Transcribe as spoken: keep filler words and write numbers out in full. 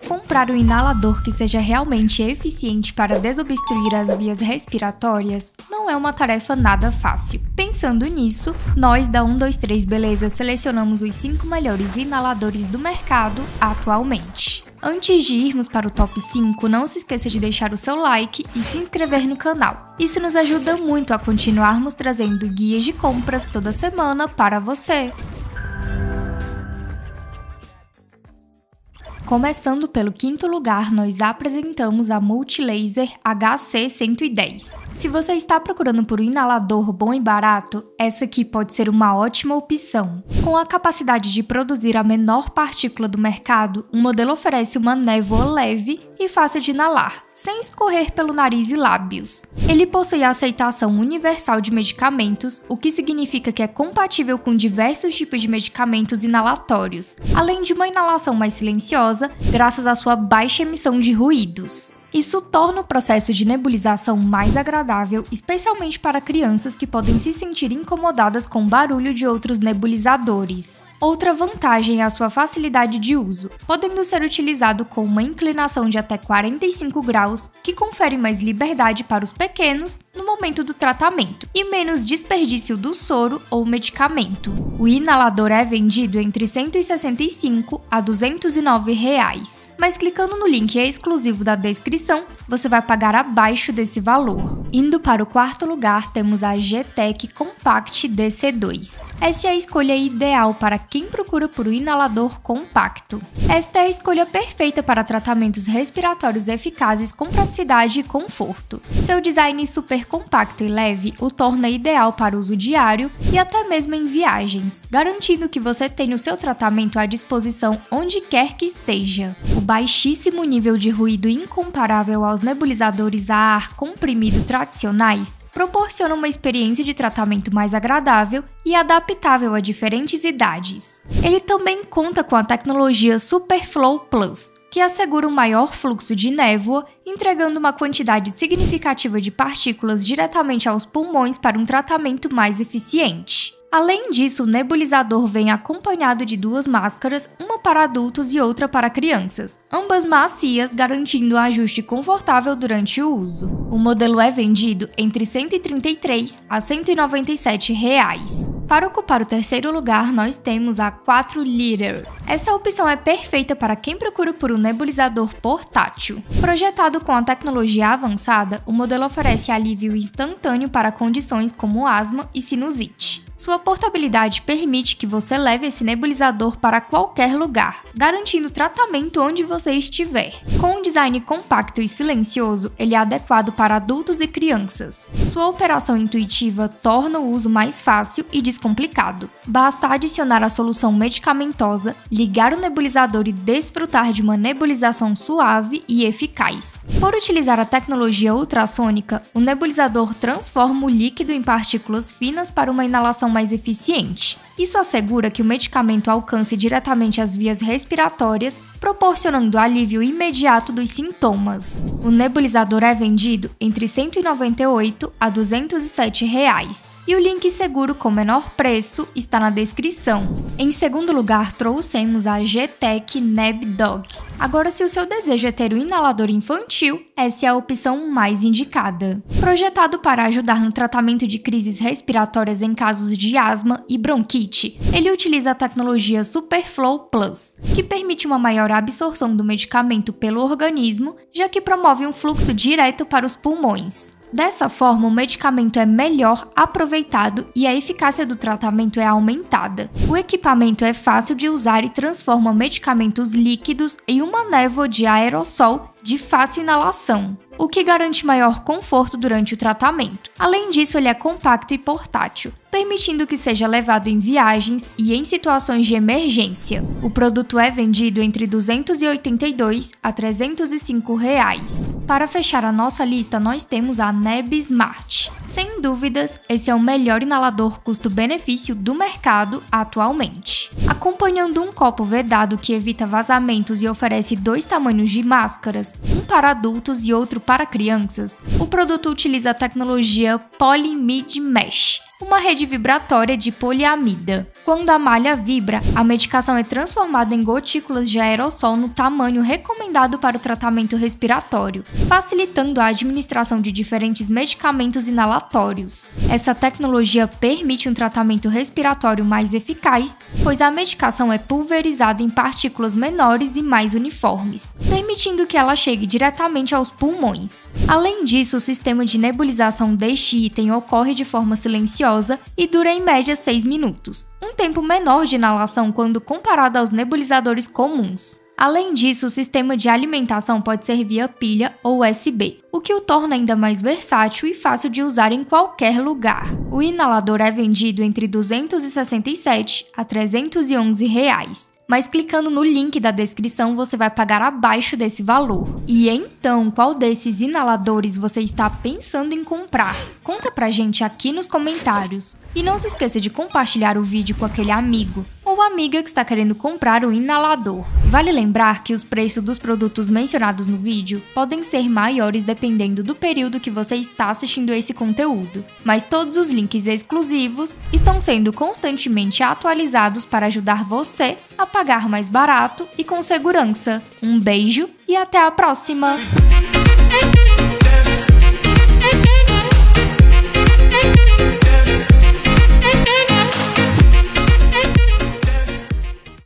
Comprar um inalador que seja realmente eficiente para desobstruir as vias respiratórias não é uma tarefa nada fácil. Pensando nisso, nós da um dois três Beleza selecionamos os cinco melhores inaladores do mercado atualmente. Antes de irmos para o top cinco, não se esqueça de deixar o seu like e se inscrever no canal. Isso nos ajuda muito a continuarmos trazendo guias de compras toda semana para você. Começando pelo quinto lugar, nós apresentamos a Multilaser H C cento e dez. Se você está procurando por um inalador bom e barato, essa aqui pode ser uma ótima opção. Com a capacidade de produzir a menor partícula do mercado, o modelo oferece uma névoa leve e fácil de inalar, sem escorrer pelo nariz e lábios. Ele possui a aceitação universal de medicamentos, o que significa que é compatível com diversos tipos de medicamentos inalatórios, além de uma inalação mais silenciosa, graças à sua baixa emissão de ruídos. Isso torna o processo de nebulização mais agradável, especialmente para crianças que podem se sentir incomodadas com o barulho de outros nebulizadores. Outra vantagem é a sua facilidade de uso, podendo ser utilizado com uma inclinação de até quarenta e cinco graus, que confere mais liberdade para os pequenos no momento do tratamento e menos desperdício do soro ou medicamento. O inalador é vendido entre cento e sessenta e cinco a duzentos e nove reais. Mas clicando no link exclusivo da descrição, você vai pagar abaixo desse valor. Indo para o quarto lugar, temos a G-Tech Compact D C dois. Essa é a escolha ideal para quem procura por um inalador compacto. Esta é a escolha perfeita para tratamentos respiratórios eficazes com praticidade e conforto. Seu design super compacto e leve o torna ideal para uso diário e até mesmo em viagens, garantindo que você tenha o seu tratamento à disposição onde quer que esteja. O baixíssimo nível de ruído incomparável aos nebulizadores a ar comprimido tradicionais proporciona uma experiência de tratamento mais agradável e adaptável a diferentes idades. Ele também conta com a tecnologia Superflow Plus, que assegura um maior fluxo de névoa, entregando uma quantidade significativa de partículas diretamente aos pulmões para um tratamento mais eficiente. Além disso, o nebulizador vem acompanhado de duas máscaras, uma para adultos e outra para crianças, ambas macias, garantindo um ajuste confortável durante o uso. O modelo é vendido entre cento e trinta e três a cento e noventa e sete reais. Para ocupar o terceiro lugar, nós temos a quatro liter. Essa opção é perfeita para quem procura por um nebulizador portátil. Projetado com a tecnologia avançada, o modelo oferece alívio instantâneo para condições como asma e sinusite. Sua portabilidade permite que você leve esse nebulizador para qualquer lugar, garantindo tratamento onde você estiver. Com um design compacto e silencioso, ele é adequado para adultos e crianças. Sua operação intuitiva torna o uso mais fácil e descomplicado. Basta adicionar a solução medicamentosa, ligar o nebulizador e desfrutar de uma nebulização suave e eficaz. Por utilizar a tecnologia ultrassônica, o nebulizador transforma o líquido em partículas finas para uma inalação mais eficiente. Isso assegura que o medicamento alcance diretamente as vias respiratórias, proporcionando alívio imediato dos sintomas. O nebulizador é vendido entre cento e noventa e oito a duzentos e sete reais. E o link seguro com menor preço está na descrição. Em segundo lugar, trouxemos a G-Tech Neb Dog. Agora, se o seu desejo é ter um inalador infantil, essa é a opção mais indicada. Projetado para ajudar no tratamento de crises respiratórias em casos de asma e bronquite, ele utiliza a tecnologia Superflow Plus, que permite uma maior absorção do medicamento pelo organismo, já que promove um fluxo direto para os pulmões. Dessa forma, o medicamento é melhor aproveitado e a eficácia do tratamento é aumentada. O equipamento é fácil de usar e transforma medicamentos líquidos em uma névoa de aerossol de fácil inalação, o que garante maior conforto durante o tratamento. Além disso, ele é compacto e portátil, permitindo que seja levado em viagens e em situações de emergência. O produto é vendido entre duzentos e oitenta e dois a trezentos e cinco reais. Para fechar a nossa lista, nós temos a Neb Smart. Sem dúvidas, esse é o melhor inalador custo-benefício do mercado atualmente. Acompanhando um copo vedado que evita vazamentos e oferece dois tamanhos de máscaras, um para adultos e outro para crianças, o produto utiliza a tecnologia Polymid Mesh, uma rede vibratória de poliamida. Quando a malha vibra, a medicação é transformada em gotículas de aerossol no tamanho recomendado para o tratamento respiratório, facilitando a administração de diferentes medicamentos inalatórios. Essa tecnologia permite um tratamento respiratório mais eficaz, pois a medicação é pulverizada em partículas menores e mais uniformes, permitindo que ela chegue diretamente aos pulmões. Além disso, o sistema de nebulização deste item ocorre de forma silenciosa e dura em média seis minutos, um tempo menor de inalação quando comparado aos nebulizadores comuns. Além disso, o sistema de alimentação pode ser via pilha ou U S B, o que o torna ainda mais versátil e fácil de usar em qualquer lugar. O inalador é vendido entre duzentos e sessenta e sete a trezentos e onze reais. Mas clicando no link da descrição você vai pagar abaixo desse valor. E então, qual desses inaladores você está pensando em comprar? Conta pra gente aqui nos comentários. E não se esqueça de compartilhar o vídeo com aquele amigo ou amiga que está querendo comprar o inalador. Vale lembrar que os preços dos produtos mencionados no vídeo podem ser maiores dependendo do período que você está assistindo esse conteúdo, mas todos os links exclusivos estão sendo constantemente atualizados para ajudar você a pagar mais barato e com segurança. Um beijo e até a próxima!